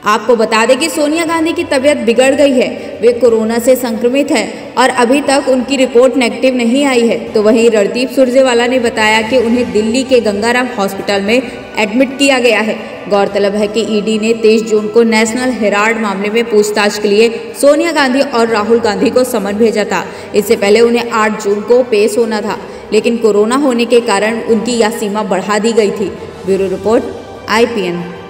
आपको बता दें कि सोनिया गांधी की तबीयत बिगड़ गई है, वे कोरोना से संक्रमित हैं और अभी तक उनकी रिपोर्ट नेगेटिव नहीं आई है। तो वहीं रणदीप सुरजेवाला ने बताया कि उन्हें दिल्ली के गंगाराम हॉस्पिटल में एडमिट किया गया है। गौरतलब है कि ईडी ने 23 जून को नेशनल हेराल्ड मामले में पूछताछ के लिए सोनिया गांधी और राहुल गांधी को समन भेजा था। इससे पहले उन्हें 8 जून को पेश होना था, लेकिन कोरोना होने के कारण उनकी यह सीमा बढ़ा दी गई थी। Bureau report IPN।